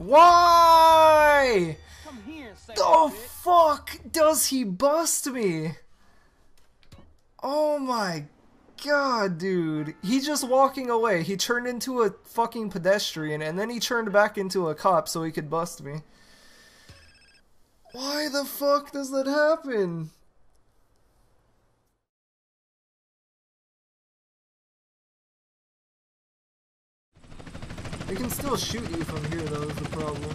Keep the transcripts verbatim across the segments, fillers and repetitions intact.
Why? Come here and say The fuck does he bust me? Oh my god, dude. He's just walking away. He turned into a fucking pedestrian and then he turned back into a cop so he could bust me. Why the fuck does that happen? They can still shoot you from here though, is the problem.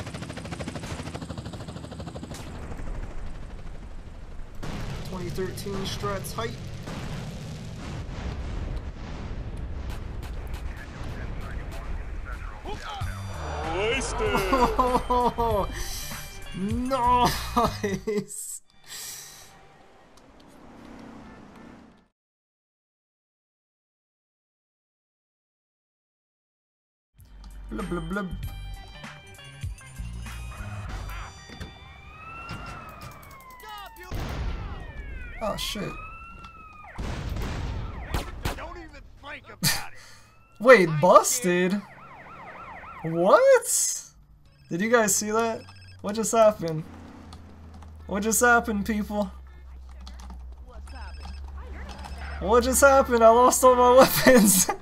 twenty thirteen Strats height. Oh, nice. Blub blub blub. Oh shit. Don't even think about it. Wait, busted? What? Did you guys see that? What just happened? What just happened, people? What just happened? I lost all my weapons.